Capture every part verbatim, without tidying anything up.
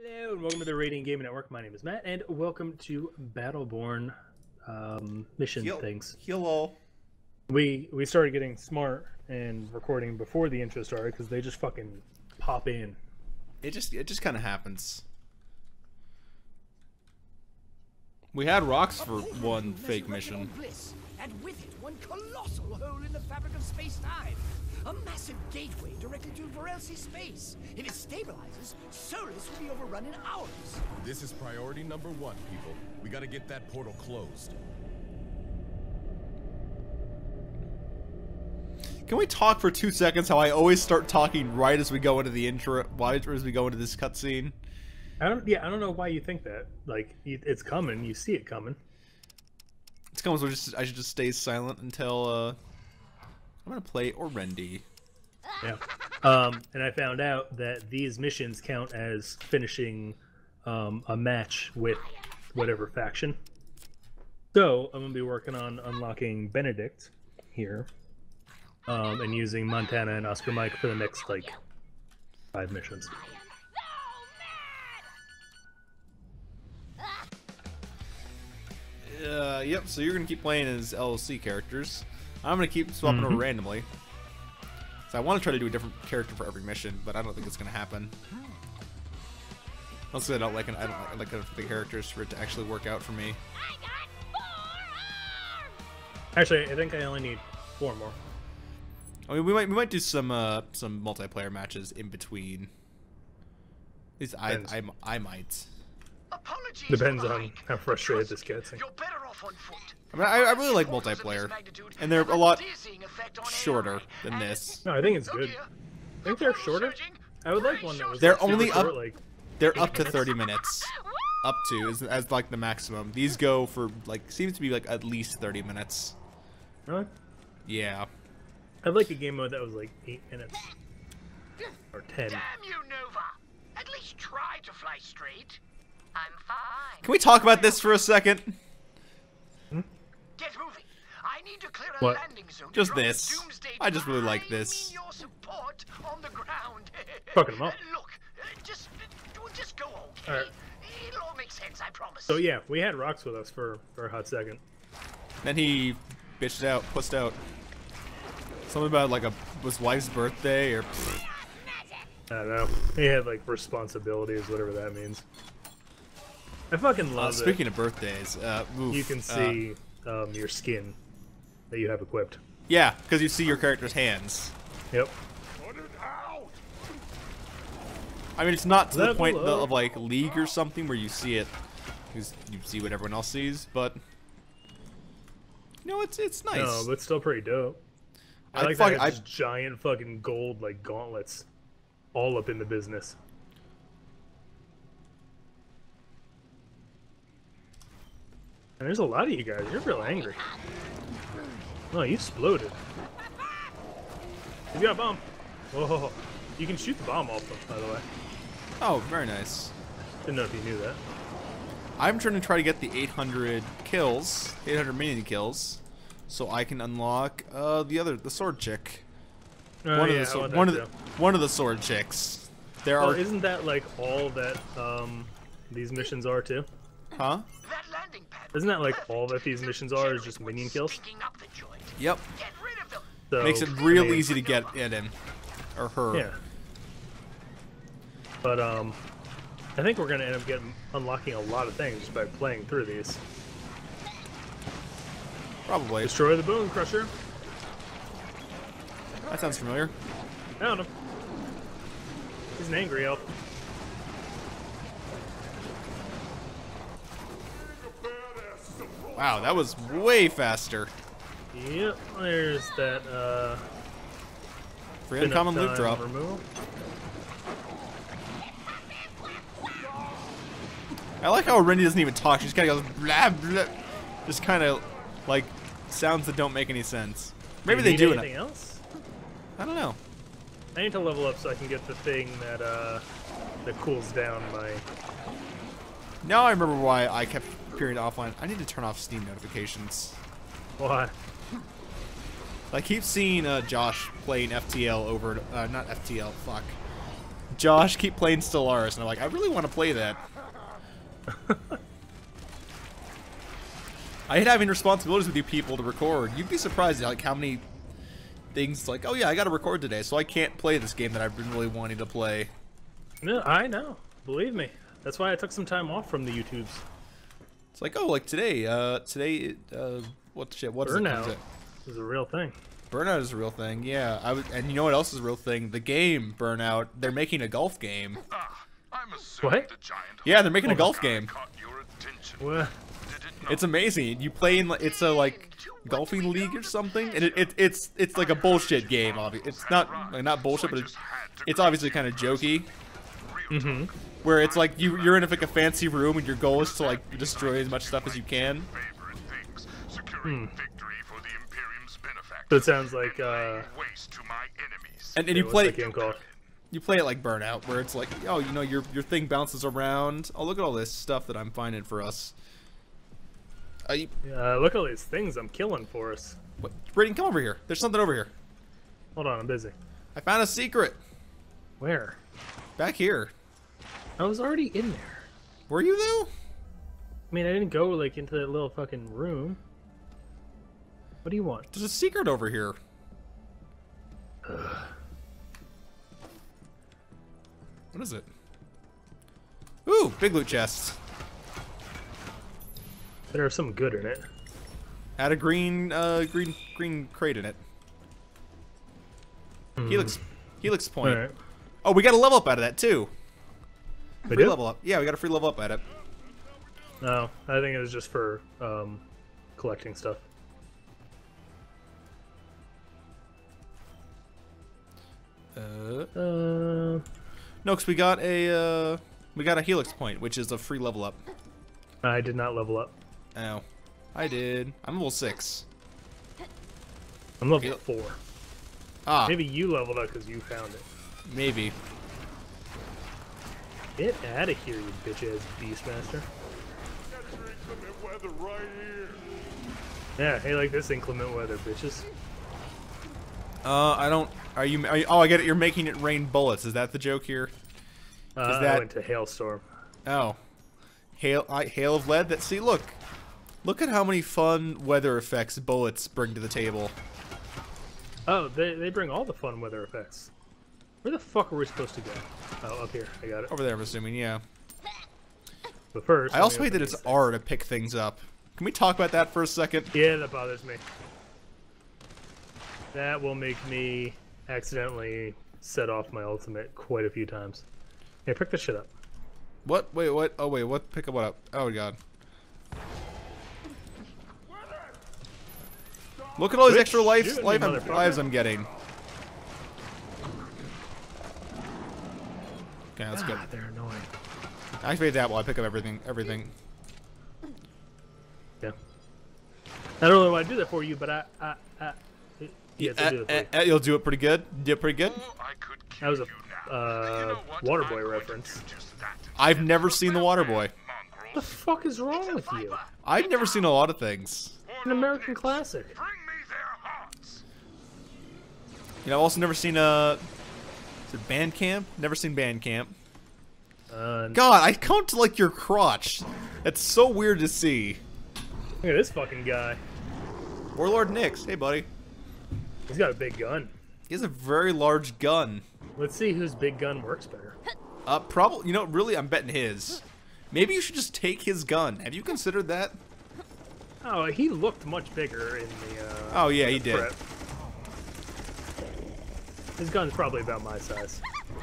Hello and welcome to the Radiant Gaming Network. My name is Matt, and welcome to Battleborn um, mission Heal, things. Hello. We we started getting smart and recording before the intro started because they just fucking pop in. It just it just kind of happens. We had rocks for one fake mission. And with it, one colossal hole in the fabric of space-time. A massive gateway directly to Vorelsi space. If it stabilizes, Solus will be overrun in hours. This is priority number one, people. We gotta get that portal closed. Can we talk for two seconds how I always start talking right as we go into the intro, right as we go into this cutscene? I don't. Yeah, I don't know why you think that. Like, it's coming. You see it coming. It's coming. So just I should just stay silent until uh, I'm gonna play Orendi. Yeah. Um, and I found out that these missions count as finishing um, a match with whatever faction. So I'm gonna be working on unlocking Benedict here, um, and using Montana and Oscar Mike for the next like five missions. Uh, yep. So you're gonna keep playing as L L C characters. I'm gonna keep swapping Mm-hmm. over randomly. So I want to try to do a different character for every mission, but I don't think it's gonna happen. Also, I don't like an, I don't like the characters for it to actually work out for me. Actually, I think I only need four more. I mean, we might we might do some uh, some multiplayer matches in between. At least I I, I might. Apologies Depends for the on hike. how frustrated this Trust me, gets. You're better off on foot. I mean, I, I really like multiplayer, and they're a lot shorter than this. No, I think it's good. I think they're shorter. I would like one that was. They're like, super only short, up- like They're up to thirty minutes, up to as, as like the maximum. These go for like seems to be like at least thirty minutes. really. Yeah. I'd like a game mode that was like eight minutes or ten. Damn you, Nova! At least try to fly straight. I'm fine. Can we talk about this for a second? Get moving. I need to clear a What? landing zone. to Just drop the this. Doomsday I just really like I this. need your support on the ground. Fucking 'em up. Look, uh, just, uh, just go. Okay. Alright. It'll all make sense. I promise. So yeah, we had Rocks with us for for a hot second. Then he bitched out, pussed out. Something about like a was wife's birthday or. I don't know. He had like responsibilities, whatever that means. I fucking Uh, love speaking of birthdays, uh, that oof, you can uh, see um, your skin that you have equipped. yeah, because you see your character's hands. Yep. I mean, it's not to the Level point up. of like League or something where you see it, because you see what everyone else sees. But no, it's it's nice. No, but still pretty dope. I, I like fuck- that I- it's just giant fucking gold like gauntlets, all up in the business. And there's a lot of you guys. You're real angry. Oh, you exploded. You got a bomb. Whoa. You can shoot the bomb off them, by the way. Oh, very nice. Didn't know if you knew that. I'm trying to try to get the eight hundred kills, eight hundred minion kills, so I can unlock uh, the other, the sword chick. Oh, one yeah, of the I sword, want that one of the too. one of the sword chicks. There Oh, are, isn't that like all that um, these missions are too? huh? That landing pad. Isn't that like all that these missions are is just minion kills? Sticking up the joint. Yep. Get rid of them. So, Makes it real I mean, easy to get it in, or her. Yeah. But um, I think we're gonna end up getting unlocking a lot of things just by playing through these. Probably. Destroy the Bone Crusher. That sounds familiar. Found him. He's an angry elf. Wow, that was way faster. Yep. There's that uh. Free spin up uncommon loot time drop. removal. I like how Rendy doesn't even talk. She just kind of goes blah blah. Just kind of like sounds that don't make any sense. Maybe you they need do. in anything it. else? I don't know. I need to level up so I can get the thing that uh that cools down my. Now I remember why I kept appearing offline. I need to turn off Steam notifications. Why? I keep seeing uh, Josh playing F T L over, uh, not F T L, fuck. Josh, keep playing Stellaris. And I'm like, I really want to play that. I hate having responsibilities with you people to record. You'd be surprised like how many things like, oh yeah, I got to record today, so I can't play this game that I've been really wanting to play. No, I know. Believe me. That's why I took some time off from the YouTubes. It's like, oh, like today, uh, today, uh, what shit? What is it? Burnout Is it? is a real thing. Burnout is a real thing. Yeah, I would, and you know what else is a real thing? The game Burnout. They're making a golf game. Ah, I'm assuming What? the giant Yeah, they're making a golf game. caught your attention. Well, Did it not? It's amazing. You play in, it's a like golfing league or something, and it, it it's it's like a bullshit game. Obviously, it's not like, not bullshit, but it's it's obviously kind of jokey. mm-hmm. Where it's like you you're in like a fancy room, and your goal is to like destroy as much stuff as you can. Favorite things, securing victory for the Imperium's benefactor. So it sounds like, uh, waste to my enemies. And and you what's play that game called? you play it like Burnout, where it's like, oh, you know, your your thing bounces around. Oh, look at all this stuff that I'm finding for us. Uh, you, Uh, look at all these things I'm killing for us. what, Brayden, come over here. There's something over here. Hold on, I'm busy. I found a secret Where? back here. I was already in there. Were you though? I mean, I didn't go, like, into that little fucking room. What do you want? There's a secret over here. What is it? Ooh, big loot chest. There's some good in it. Had a green, uh, green, green crate in it. Helix, Helix point. Alright. Oh, we got a level up out of that too. We Free do? level up. Yeah, we got a free level up at it. No, I think it was just for, um, collecting stuff. Uh, Uh, no, because we got a, uh, we got a Helix point, which is a free level up. I did not level up. Oh, I did. I'm level six. I'm level Hel- four. Ah, Maybe you leveled up because you found it. maybe. Get out of here, you bitch-ass Beastmaster. Weather right here. Yeah, hey, like this inclement weather, bitches. Uh, I don't. Are you, are you? Oh, I get it. You're making it rain bullets. Is that the joke here? Uh, that- I went to Hailstorm. Oh, hail! I, hail of lead. That see, look, look at how many fun weather effects bullets bring to the table. Oh, they, they bring all the fun weather effects. Where the fuck are we supposed to go? Oh, up here. I got it. Over there, I'm assuming. Yeah. But first, I let me also hate open that it's these R to pick things up. Can we talk about that for a second? things. Yeah, that bothers me. That will make me accidentally set off my ultimate quite a few times. Here, pick this shit up. What? Wait, what? Oh, wait, what? Pick up what up? Oh, God. Look at all these Quit extra life, shooting me, life motherfucker. lives I'm getting. Okay, that's good. Ah, they're annoying. Activate that while I pick up everything. Everything. Yeah. I don't really want to do that for you, but I, I, I yes, I'll do it for Uh, you. uh, uh, you'll do it pretty good. Do it pretty good. I could That kill was a you now. uh, You know what? Waterboy I'm going to reference. do just that. I've never seen the Waterboy. What the fuck is wrong with you? I've never seen a lot of things. An American classic. Bring me their hearts. You know, I've also never seen uh, is it Bandcamp? Never seen Bandcamp. Uh, God, I count to like your crotch. That's so weird to see. look at this fucking guy. Warlord Nix, hey buddy. He's got a big gun. He has a very large gun. Let's see whose big gun works better. Uh, probably. You know, really, I'm betting his. Maybe you should just take his gun. Have you considered that? Oh, he looked much bigger in the. Uh, Oh yeah, he the did. prep. His gun's probably about my size.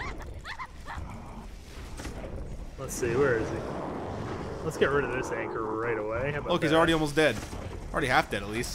Let's see, where is he? Let's get rid of this anchor right away. How about Look, he's that? already almost dead. Already half dead, at least.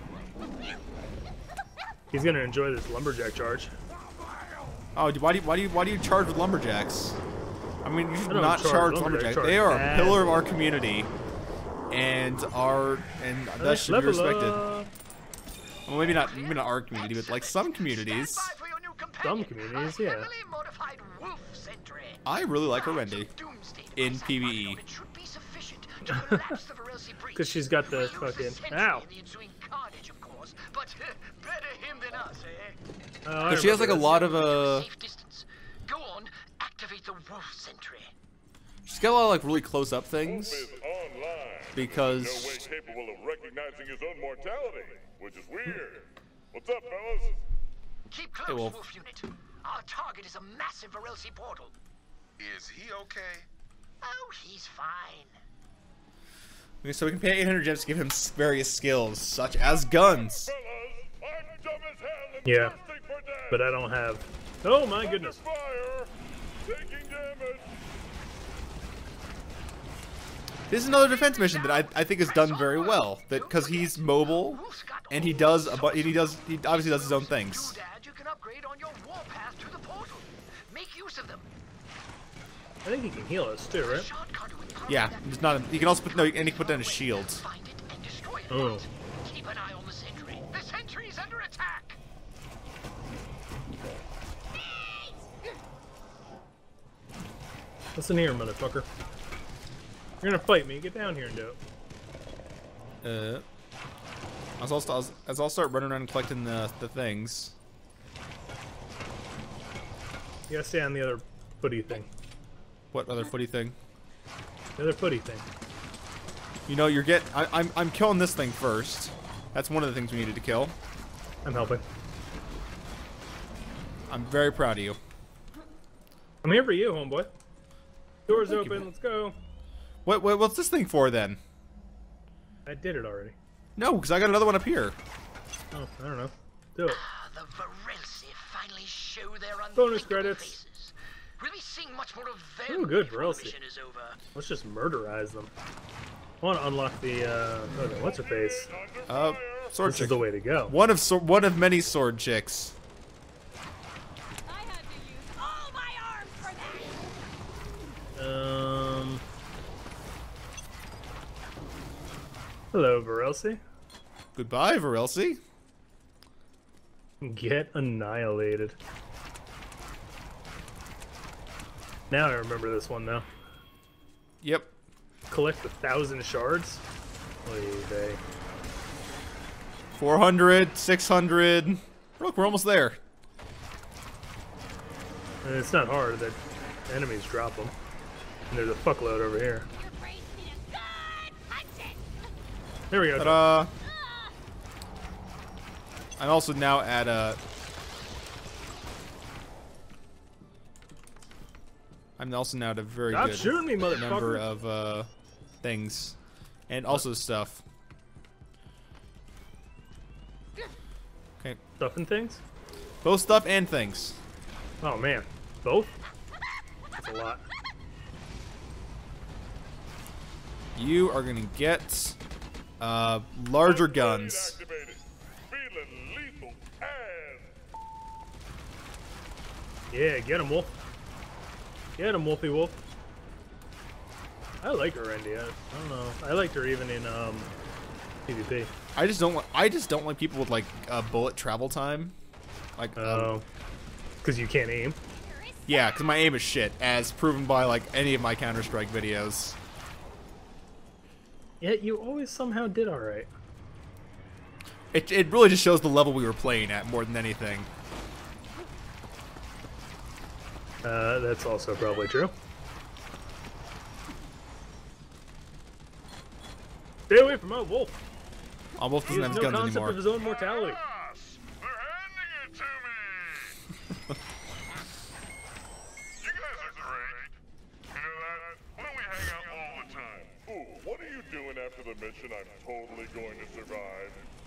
He's gonna enjoy this lumberjack charge. Oh, why do you, why do you why do you charge with lumberjacks? I mean, you should I don't not charge charge lumberjack, lumberjacks. charge They are a bad. pillar of our community, and our and that should be Level respected. up. Well, maybe not maybe not our community, but like some communities. Stand by for your new companion, Some communities, yeah. a heavily modified wolf sentry. I really like Orendi Doomsday in device PvE. it should be sufficient to collapse the Varelsi breach. 'Cause she's got the We use fucking- sentry ow. in the ensuing carnage, of course, but better him than us, eh? Oh, I But she has like a remember lot of uh. Safe distance. Go on activate the wolf sentry. She's got a lot of like really close up things. Wolf is online. Because No way capable of recognizing his own mortality, which is weird. What's up, fellas? Keep close, Hey, Wolf. Wolf Unit. Our target is a massive Varelsi portal. Is he okay? Oh, he's fine. Okay, so we can pay eight hundred gems to give him s- various skills, such as guns. Fellas, I'm dumb as hell and Yeah. thirsty for death. But I don't have. Oh my goodness! Under fire, taking damage. This is another defense mission that I, I think is done very well. That because he's mobile, and he does a bu- he does he obviously does his own things. Doodad, you can upgrade on your warpath to the portal. Make use of them. I think he can heal us too, right? Shot conduit program Yeah, that it's not. A, he can also put no, and he can put down his shields. find it and destroy it. Oh. Keep an eye on the sentry. The sentry's under attack. Listen here, motherfucker. You're gonna fight me. Get down here and do it. Uh, as I'll, st- as I'll start running around and collecting the the things. You gotta stay on the other footy thing. What other footy thing? The other footy thing. You know, you're get. I, I'm I'm killing this thing first. That's one of the things we needed to kill. I'm helping. I'm very proud of you. I'm here for you, homeboy. Doors Thank you, open. man. Let's go. What, what what's this thing for then? I did it already. No, because I got another one up here. Oh, I don't know. Do it. Ah, the Varelsi finally show their Bonus unthinkable credits. faces. We'll be seeing much more of Ooh, them good, before the Varelsi. mission is over. Let's just murderize them. I want to unlock the. Uh, oh, no, what's her face? Uh, sword This is chick. the way to go. One of so, one of many sword chicks. I had to use all my arms for that. Um. Hello, Varelsi. Goodbye, Varelsi. Get annihilated. Now I remember this one now. Yep. Collect a thousand shards. Oy vey. four hundred, six hundred. Look, we're almost there. And it's not hard. The enemies drop them. And there's a fuckload over here. Your brains need a good punching. There we go. Ta-da! I'm also now at a. I'm also now at a very Stop good shooting me, number motherfucker. of uh, things, and also stuff. Okay, Stuff and things? both stuff and things. Oh man. Both? That's a lot. You are gonna get uh, larger guns. Activated. Feeling lethal and Yeah, get him, Wolf. Get him, Wolfie Wolf. I like her, Randy. I, I don't know. I liked her even in um, PvP. I just don't. Li- I just don't like people with like uh, bullet travel time. Like, um, Oh. Because you can't aim. yeah, because my aim is shit, as proven by like any of my Counter Strike videos. Yet you always somehow did alright. It it really just shows the level we were playing at more than anything. Uh, that's also probably true. Stay away from my wolf. Almost He doesn't has have no his guns concept anymore. of his own mortality. yes, they're handing it to me. You guys are great. You know that? Why don't we hang out all the time? Ooh, what are you doing after the mission? I'm totally going to survive.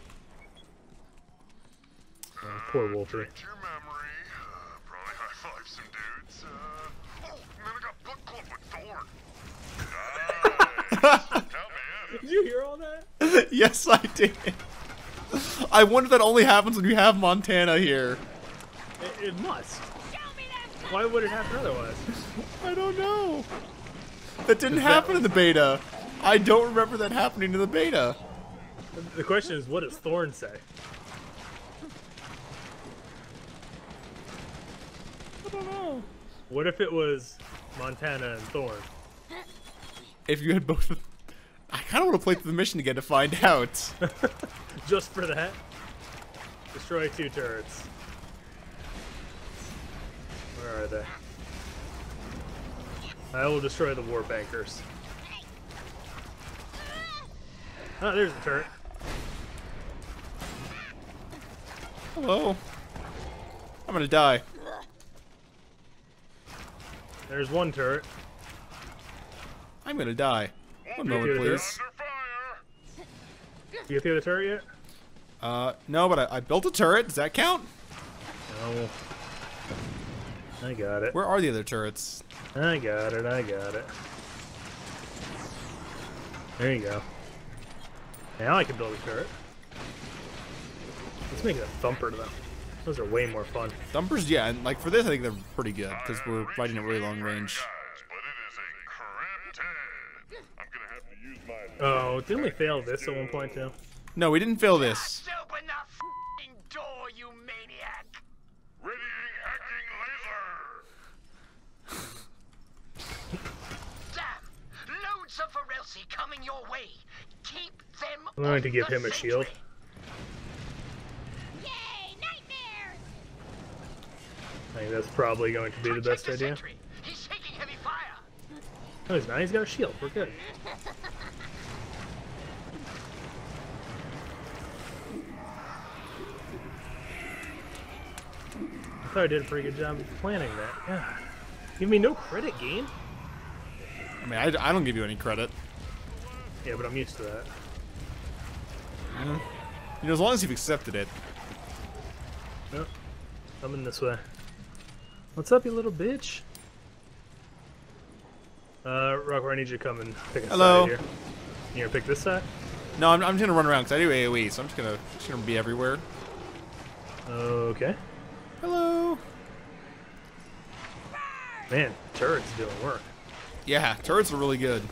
Oh, poor Wolfie. Drink your memory. Uh, probably high five some dudes. Uh, oh, man, I got book club with Thorn. Nice. Count me in. Did you hear all that? Yes, I did. I wonder if that only happens when you have Montana here. It, it must. Show me them. Why would it happen otherwise? I don't know. That didn't happen in the beta. I don't remember that happening in the beta. The question is, what does Thorn say? I don't know. What if it was Montana and Thorn? If you had both of I kind of want to play through the mission again to find out. Just for that? Destroy two turrets. Where are they? I will destroy the warp anchors. Oh, there's the turret. Hello. I'm gonna die. There's one turret. I'm gonna die. One moment, please. You get through the turret yet? Uh, no, but I, I built a turret. Does that count? No. I got it. Where are the other turrets? I got it. I got it. There you go. Now I can build a turret. Let's make it a thumper to them. Those are way more fun. Thumpers, yeah, and like for this, I think they're pretty good because we're fighting at really long range. Oh, didn't we fail this at one point too? No, we didn't fail this. Just open the f***ing door, you maniac! Readying hacking laser! Damn! Loads of Varelsi coming your way. Keep them I'm going off to give the him a shield. sentry. Yay, nightmares! I think that's probably going to be the Protect best the idea. sentry. He's taking heavy fire. Oh, he's not. He's got a shield. We're good. I thought I did a pretty good job of planning that. God. Give me no credit, game. I mean, I, I don't give you any credit. Yeah, but I'm used to that. You know, as long as you've accepted it. Oh, coming this way. What's up, you little bitch? Uh, Rokwar, I need you to come and pick a Hello. side here. You gonna pick this side? No, I'm, I'm just gonna run around because I do A O E, so I'm just gonna just gonna be everywhere. Okay. Hello. Man, turret's doing work. Yeah, turrets are really good.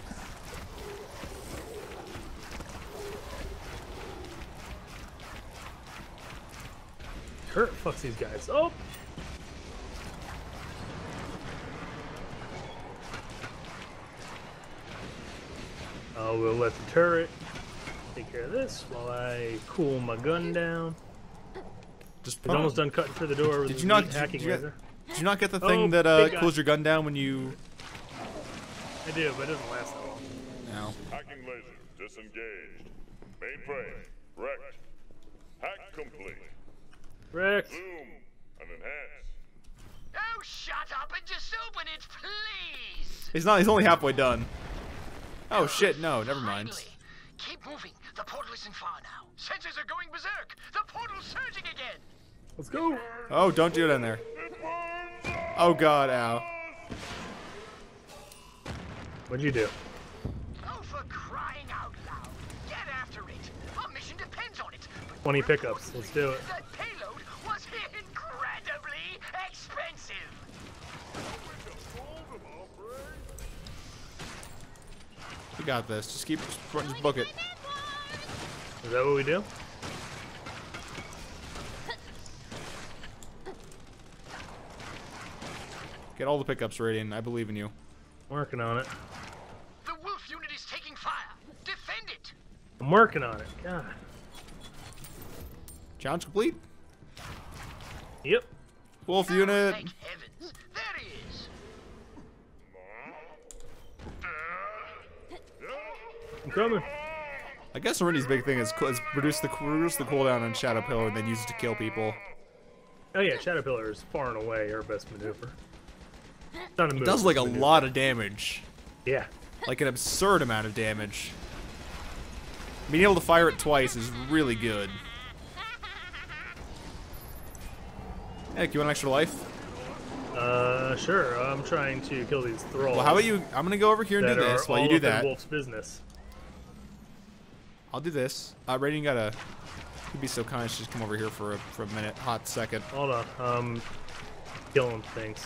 Turret fucks these guys. Oh! Oh, we'll let the turret take care of this while I cool my gun down. Just It's almost done cutting through the door with Did the you not? neat Did hacking you, laser. did you not get the Oh, thing that uh, big guy. cools your gun down when you? I do, but it doesn't last that long. No. Hacking laser disengaged. Mainframe wrecked. Hack complete. Rex! Zoom and enhance. Oh, shut up and just open it, please! He's not. He's only halfway done. Oh shit! No, never mind. Finally. Keep moving. The portal isn't far now. Sensors are going berserk. The portal's surging again. Let's go! Oh, don't do it in there. Oh god, ow. What'd you do? Oh, for crying out loud. Get after it. Our mission depends on it. But twenty pickups. Let's do it. that payload was incredibly expensive. We got this. Just keep, just, just book it. Is that what we do? Get all the pickups ready, and I believe in you. Working on it. The wolf unit is taking fire. Defend it. I'm working on it. God. Challenge complete. Yep. Wolf Oh, unit. thank heavens. There he is. I'm coming. I guess Randy's big thing is, co- is reduce the reduce the cooldown on Shadow Pillar and then use it to kill people. Oh yeah, Shadow Pillar is far and away our best maneuver. Not a move, It does like a maneuver. lot of damage. Yeah. Like an absurd amount of damage. Being able to fire it twice is really good. Heck, you want an extra life? Uh, sure. I'm trying to kill these thralls. Well, how about you? I'm gonna go over here and that do this are while you all do up in that. Wolf's business. I'll do this. Uh, Brady, you gotta. You'd be so kind as to just come over here for a for a minute, hot second. Hold on. Um, killing things.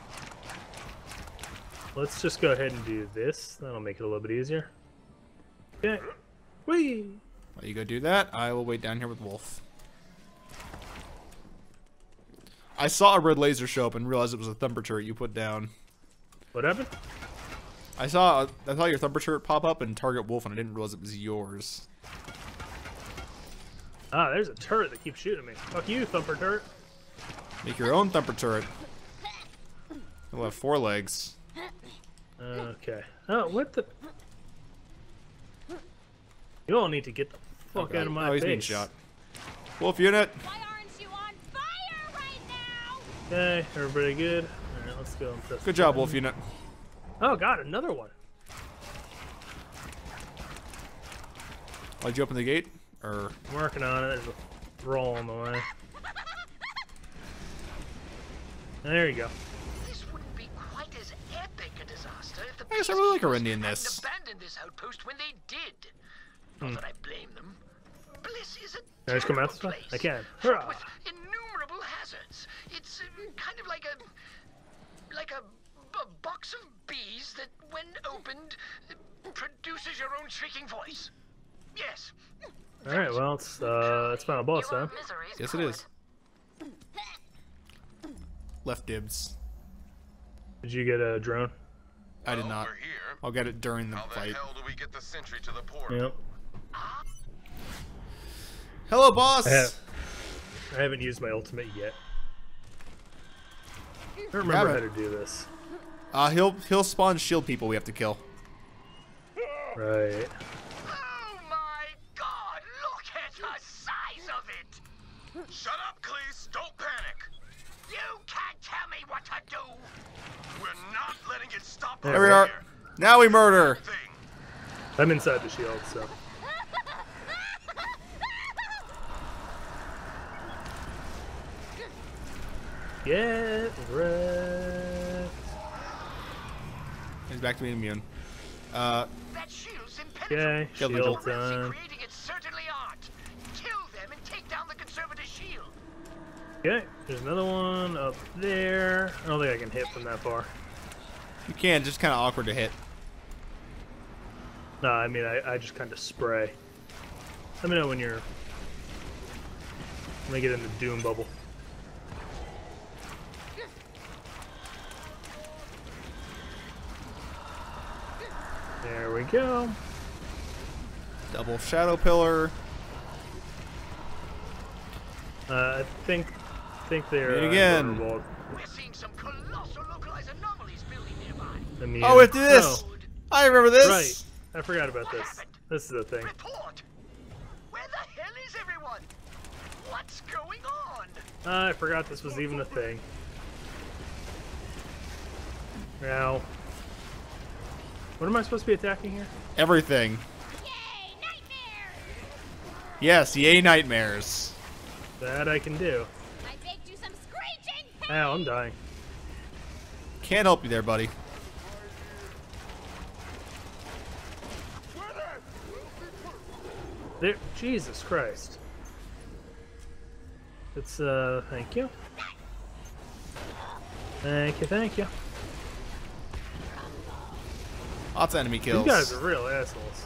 Let's just go ahead and do this. That'll make it a little bit easier. Okay. Whee! While you go do that, I will wait down here with Wolf. I saw a red laser show up and realized it was a thumper turret you put down. What happened? I saw I saw your thumper turret pop up and target Wolf, and I didn't realize it was yours. Ah, there's a turret that keeps shooting me. Fuck you, thumper turret. Make your own thumper turret. It'll have four legs. Okay. Oh, what the? You all need to get the fuck Oh, out of my oh, he's face. being shot. Wolf unit. Why aren't you on fire right now? Okay, everybody good? Alright, let's go and press Good the job, button. Wolf unit. Oh god, another one. Why'd you open the gate? Or I'm working on it. There's a roll on the way. There you go. This wouldn't be quite as epic a disaster if the I guess I really like peacekeepers Arendi in hadn't this. abandoned this outpost when they did. Not that I blame them. Bliss is a Can I just come out terrible this way? I place, can. fraught Hurrah! with innumerable hazards. It's uh, kind of like a like a, a box of bees that, when opened, uh, produces your own shrieking voice. Yes. Alright, well, it's, uh, it's final boss time. yes, it is. Left dibs. Did you get a drone? I did not. We're here. I'll get it during the How the fight. hell do we get the sentry to the portal? Yep. Hello, boss. I, have, I haven't used my ultimate yet. I don't remember Grab how it. to do this. Uh, he'll he'll spawn shield people we have to kill. Right. Oh my God! Look at the size of it. Shut up, Cleese. Don't panic. You can't tell me what to do. We're not letting it stop There There we us are. here. Now we murder. Thing. I'm inside the shield, so. Get wrecked. He's back to being immune. Uh, That shield's impenetrable. Okay, Shield shield control. time. Creating it certainly aren't. Kill them and take down the conservative shield. Okay, there's another one up there. I don't think I can hit from that far. you can, just kind of awkward to hit. No, I mean, I, I just kind of spray. Let me know when you're... When I get in the doom bubble. There we go. Double shadow pillar. Uh, I think think they're Meet uh, again. vulnerable. We're seeing some colossal localized anomalies building nearby. Immune. Oh, it did this. Oh, I remember this. right. I forgot about What this. happened? This is the thing. Report. Where the hell is everyone? What's going on? Uh, I forgot this was even a thing. Now, what am I supposed to be attacking here? Everything. Yay, nightmare! Yes, yay nightmares. That I can do. I baked you some screeching pain! Ow, I'm dying. Can't help you there, buddy. There, Jesus Christ. It's, uh, thank you. Thank you, thank you. Lots of enemy kills. You guys are real assholes.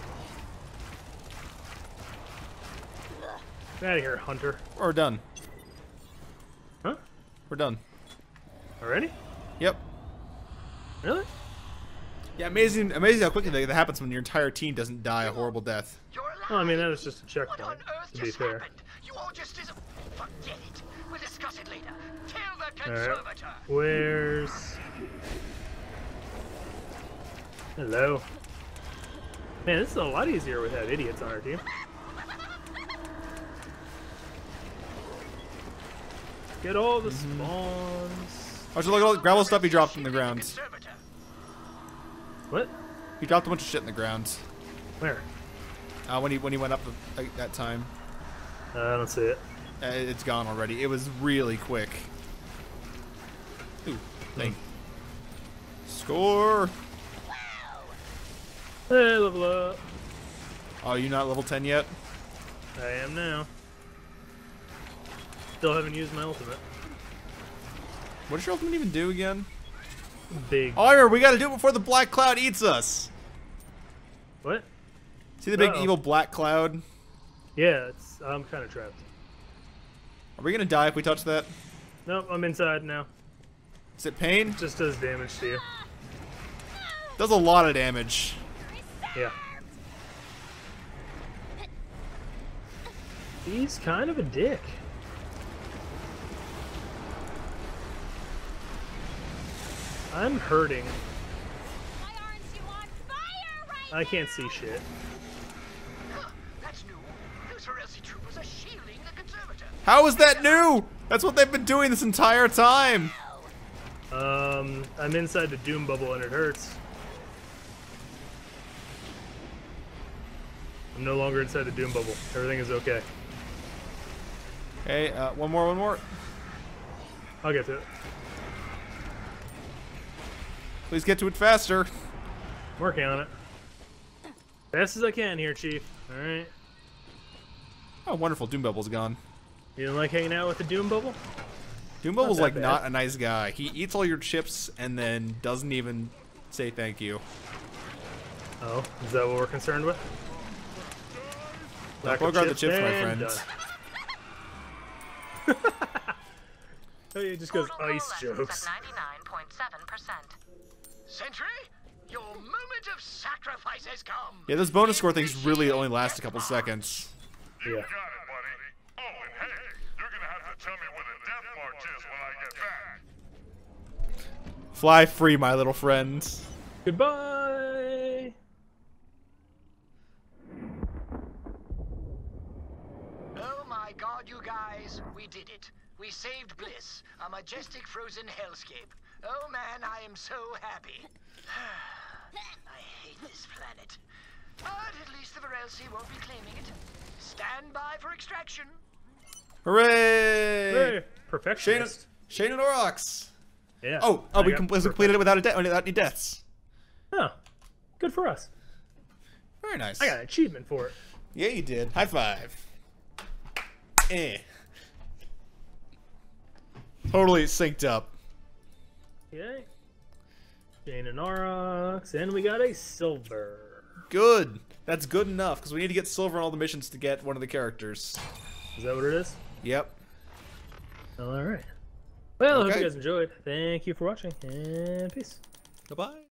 Get out of here, Hunter. We're done. Huh? We're done. Already? Yep. Really? Yeah, amazing, amazing how quickly that happens when your entire team doesn't die a horrible death. You're alive. Well, I mean, that was just a What on checkpoint, earth to be just fair. happened? You all just dis- Forget it. We'll discuss it later. Tell the Alright. conservator. Where's... Hello. Man, this is a lot easier without idiots on our team. Get all the spawns. Oh, so look at all the gravel stuff he dropped in the ground. Conservator. What? He dropped a bunch of shit in the ground. Where? Uh, when he when he went up the, like, that time, Uh, I don't see it. uh, it's gone already. It was really quick. Ooh, thing. Score. Hey, level up. Oh, you not level ten yet? I am now. Still haven't used my ultimate. What does your ultimate even do again? Big. Oh, I remember. We got to do it before the black cloud eats us. What? See the big Uh-oh. evil black cloud? Yeah, it's. I'm kind of trapped. Are we gonna die if we touch that? Nope, I'm inside now. Is it pain? It just does damage to you. Does a lot of damage. Yeah. He's kind of a dick. I'm hurting. Why I can't see shit. Huh, that's new. Those Varelsi troopers are shielding the conservator. How is that new? That's what they've been doing this entire time. Um, I'm inside the doom bubble and it hurts. I'm no longer inside the doom bubble. Everything is okay. Okay, uh, one more, one more. I'll get to it. Please get to it faster. I'm working on it. Fast as I can here, Chief. Alright. Oh, wonderful. Doom Bubble's gone. You don't like hanging out with the doom bubble? Doom Bubble's that like bad. not a nice guy. He eats all your chips and then doesn't even say thank you. Oh, is that what we're concerned with? Lack of Bogart the chips, my and friends. done. Oh, it just goes Total ice coalescence jokes. at ninety-nine point seven percent. Sentry, your moment of sacrifice has come. Yeah, those bonus score things really only last a couple seconds. Yeah. Got it, buddy. Oh, and hey, you're gonna have to tell me where the death march is when I get back. Fly free, my little friend. Goodbye. Oh my god, you guys, we did it. We saved Bliss, a majestic frozen hellscape. Oh man, I am so happy. I hate this planet. But at least the Varelsi won't be claiming it. Stand by for extraction. Hooray! Hey, Shane, perfectionist. Shane and Orox. Yeah. Oh, oh, I we got com perfect- completed it without a de without any deaths. Oh, good for us. Very nice. I got an achievement for it. Yeah, you did. High five. Eh. Totally synced up. Okay. Jane and Aurochs, and we got a silver. Good. That's good enough, because we need to get silver on all the missions to get one of the characters. Is that what it is? Yep. All right. Well, I hope Okay. you guys enjoyed. Thank you for watching, and peace. Goodbye.